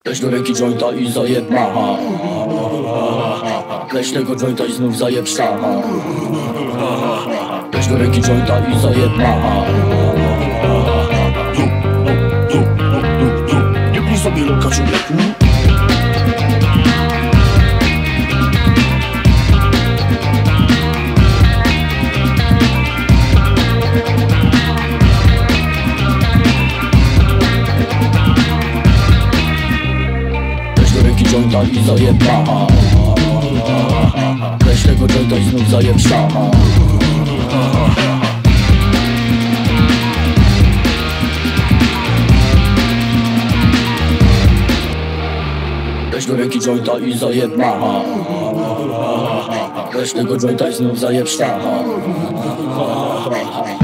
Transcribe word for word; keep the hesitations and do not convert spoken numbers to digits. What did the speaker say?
Weź do ręki jointa i zajeb macha. Weź tego jointa i znów zajeb szama. Weź do ręki jointa i zajeb macha. Nie pij sobie loka, człowieku. Jointa i zajeb macha. Weź tego jointa i znów zajeb szama. Weź do ręki jointa i zajeb macha. Weź tego jointa i znów zajeb szama.